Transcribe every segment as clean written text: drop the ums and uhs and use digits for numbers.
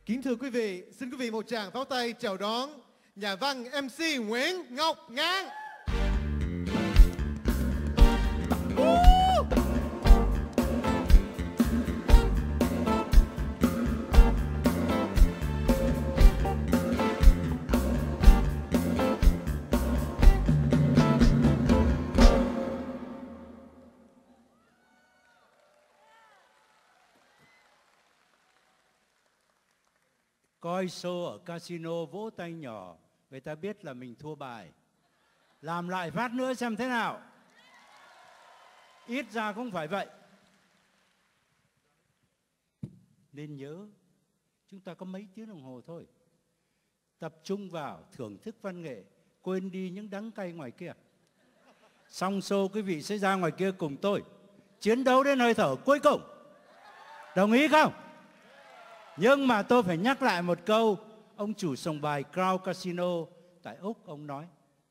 Kính thưa quý vị, xin quý vị một tràng pháo tay chào đón nhà văn MC Nguyễn Ngọc Ngạn. Coi show ở casino vỗ tay nhỏ, người ta biết là mình thua bài. Làm lại phát nữa xem thế nào. Ít ra không phải vậy. Nên nhớ, chúng ta có mấy tiếng đồng hồ thôi. Tập trung vào thưởng thức văn nghệ, quên đi những đắng cay ngoài kia. Xong show quý vị sẽ ra ngoài kia cùng tôi chiến đấu đến hơi thở cuối cùng. Đồng ý không? Nhưng mà tôi phải nhắc lại một câu ông chủ sòng bài Crown Casino tại Úc, ông nói: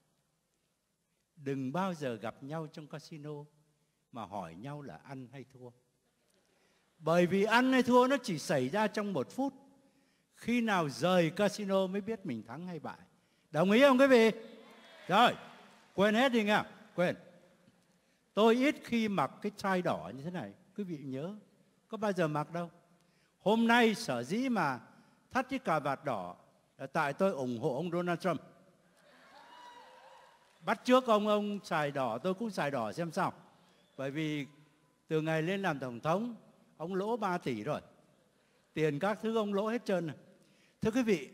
đừng bao giờ gặp nhau trong casino mà hỏi nhau là ăn hay thua. Bởi vì ăn hay thua nó chỉ xảy ra trong 1 phút. Khi nào rời casino mới biết mình thắng hay bại. Đồng ý không quý vị? Rồi, quên hết đi nghe. Quên. Tôi ít khi mặc cái tie đỏ như thế này. Quý vị nhớ, có bao giờ mặc đâu. Hôm nay sở dĩ mà thắt cái cà vạt đỏ là tại tôi ủng hộ ông Donald Trump. Bắt trước ông xài đỏ, tôi cũng xài đỏ xem sao. Bởi vì từ ngày lên làm tổng thống, ông lỗ 3 tỷ rồi. Tiền các thứ ông lỗ hết trơn. Thưa quý vị,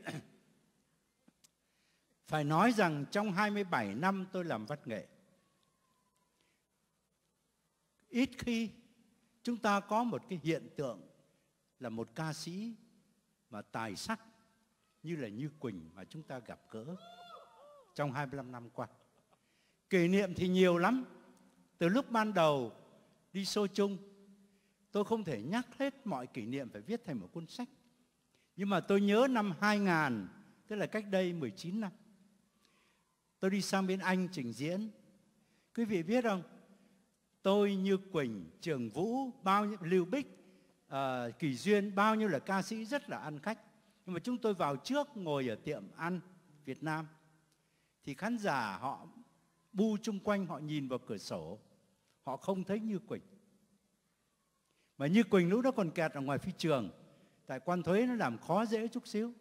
phải nói rằng trong 27 năm tôi làm văn nghệ, ít khi chúng ta có một cái hiện tượng là một ca sĩ mà tài sắc như là Như Quỳnh mà chúng ta gặp gỡ trong 25 năm qua. Kỷ niệm thì nhiều lắm. Từ lúc ban đầu đi show chung, tôi không thể nhắc hết mọi kỷ niệm phải viết thành một cuốn sách. Nhưng mà tôi nhớ năm 2000, tức là cách đây 19 năm, tôi đi sang bên Anh trình diễn. Quý vị biết không, tôi, Như Quỳnh, Trường Vũ, bao nhiêu Lưu Bích, Kỳ Duyên, bao nhiêu là ca sĩ rất là ăn khách. Nhưng mà chúng tôi vào trước ngồi ở tiệm ăn Việt Nam, thì khán giả họ bu chung quanh, họ nhìn vào cửa sổ, họ không thấy Như Quỳnh. Mà Như Quỳnh lúc đó còn kẹt ở ngoài phi trường, tại quan thuế nó làm khó dễ chút xíu.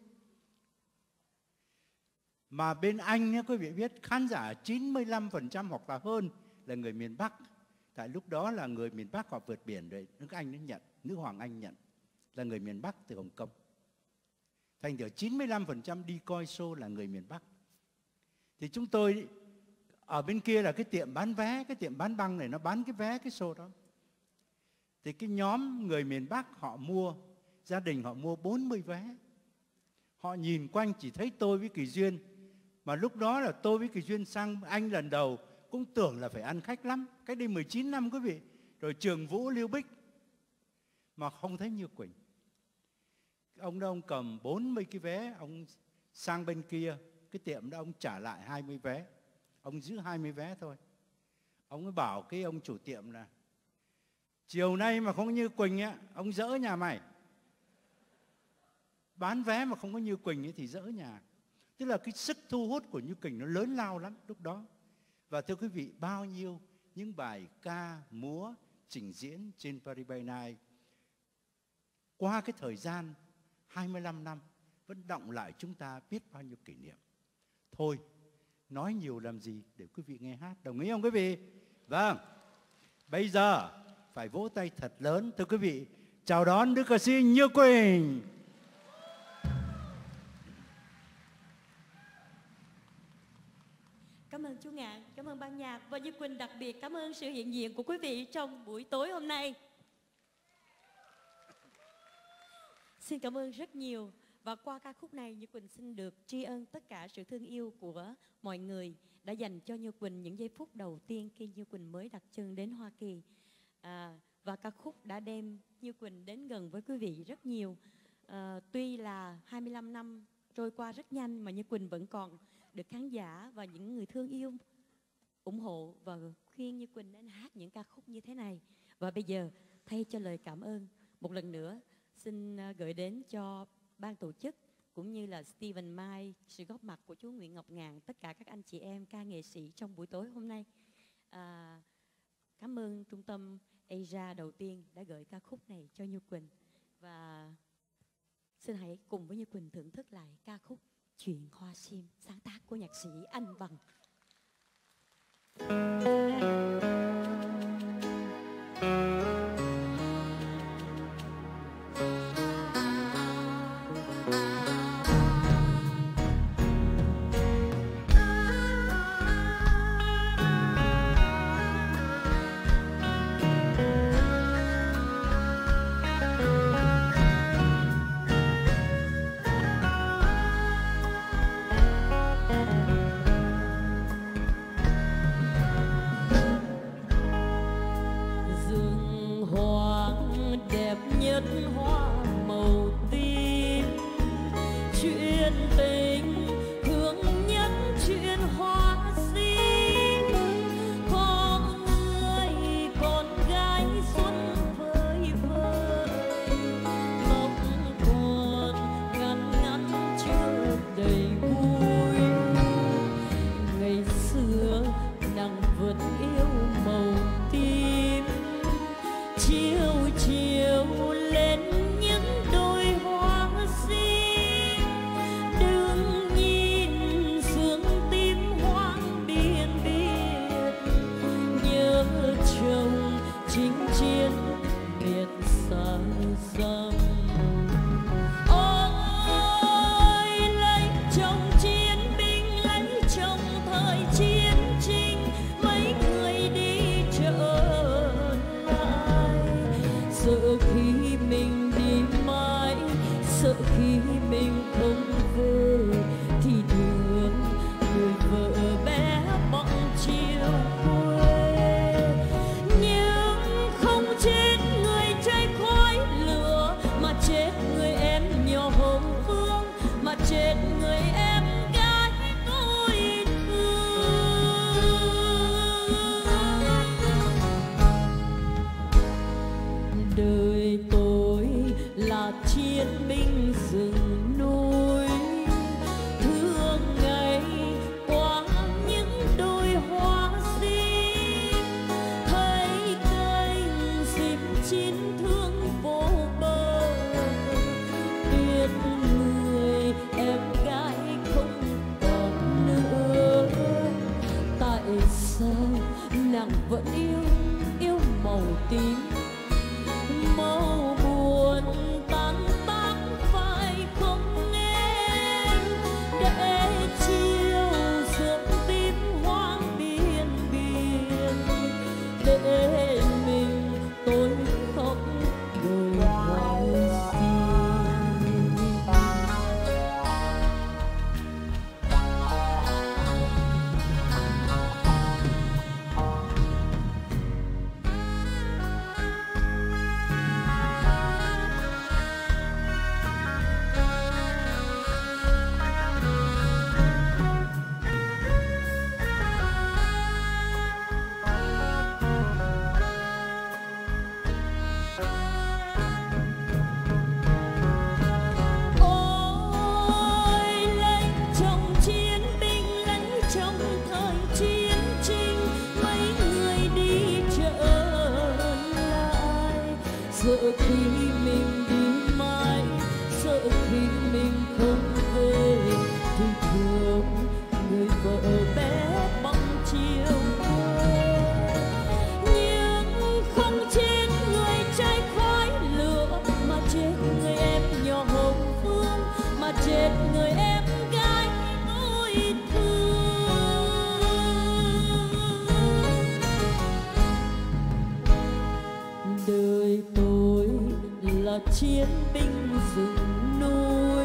Mà bên Anh nhé, quý vị biết, khán giả 95% hoặc là hơn là người miền Bắc. Tại lúc đó là người miền Bắc họ vượt biển rồi, nước Anh nó nhận, nữ hoàng Anh nhận là người miền Bắc từ Hồng Kông. Thành thử 95% đi coi show là người miền Bắc. Thì chúng tôi ở bên kia là cái tiệm bán vé, cái tiệm bán băng này nó bán cái vé cái show đó. Thì cái nhóm người miền Bắc họ mua, gia đình họ mua 40 vé. Họ nhìn quanh chỉ thấy tôi với Kỳ Duyên. Mà lúc đó là tôi với Kỳ Duyên sang Anh lần đầu cũng tưởng là phải ăn khách lắm. Cách đây 19 năm quý vị. Rồi Trường Vũ, Lưu Bích. Mà không thấy Như Quỳnh. Ông đó ông cầm 40 cái vé, ông sang bên kia, cái tiệm đó ông trả lại 20 vé. Ông giữ 20 vé thôi. Ông mới bảo cái ông chủ tiệm là: chiều nay mà không có Như Quỳnh á, ông dỡ nhà mày. Bán vé mà không có Như Quỳnh ấy thì dỡ nhà. Tức là cái sức thu hút của Như Quỳnh nó lớn lao lắm lúc đó. Và thưa quý vị, bao nhiêu những bài ca, múa, trình diễn trên Paris by Night qua cái thời gian 25 năm vẫn đọng lại chúng ta biết bao nhiêu kỷ niệm. Thôi, nói nhiều làm gì, để quý vị nghe hát. Đồng ý không quý vị? Vâng. Bây giờ phải vỗ tay thật lớn. Thưa quý vị, chào đón nữ ca sĩ Như Quỳnh. Cảm ơn chú Ngạn, cảm ơn ban nhạc. Và Như Quỳnh đặc biệt cảm ơn sự hiện diện của quý vị trong buổi tối hôm nay. Xin cảm ơn rất nhiều. Và qua ca khúc này, Như Quỳnh xin được tri ân tất cả sự thương yêu của mọi người đã dành cho Như Quỳnh những giây phút đầu tiên khi Như Quỳnh mới đặt chân đến Hoa Kỳ. Và ca khúc đã đem Như Quỳnh đến gần với quý vị rất nhiều. Tuy là 25 năm trôi qua rất nhanh mà Như Quỳnh vẫn còn được khán giả và những người thương yêu ủng hộ và khuyên Như Quỳnh nên hát những ca khúc như thế này. Và bây giờ thay cho lời cảm ơn, một lần nữa xin gửi đến cho ban tổ chức cũng như là Stephen Mai, sự góp mặt của chú Nguyễn Ngọc Ngạn, tất cả các anh chị em ca nghệ sĩ trong buổi tối hôm nay. Cảm ơn Trung tâm Asia đầu tiên đã gửi ca khúc này cho Như Quỳnh. Và xin hãy cùng với Như Quỳnh thưởng thức lại ca khúc Chuyện Hoa Sim, sáng tác của nhạc sĩ Anh Bằng. chiến binh rừng núi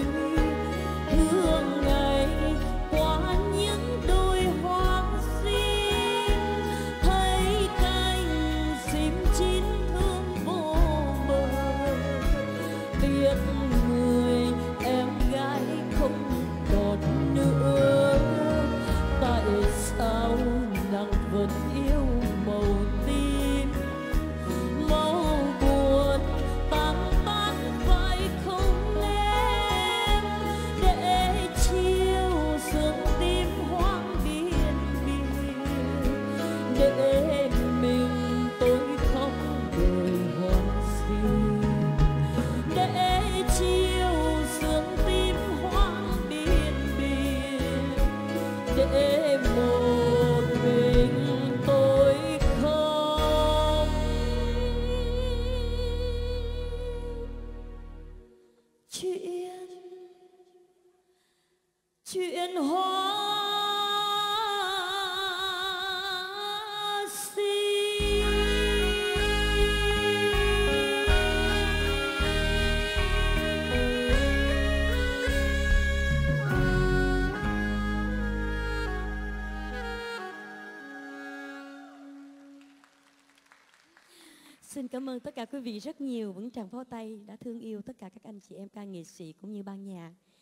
hương ngày qua những đôi hoa sim, thấy cành sim chín thương vô bờ, biết người em gái không còn nữa. Tại sao nàng vẫn yêu màu tím, màu buồn tan tác phải không em? chuyện hoa sim. Xin cảm ơn tất cả quý vị rất nhiều. Vững tràng pháo tay đã thương yêu tất cả các anh chị em ca nghệ sĩ cũng như ban nhạc.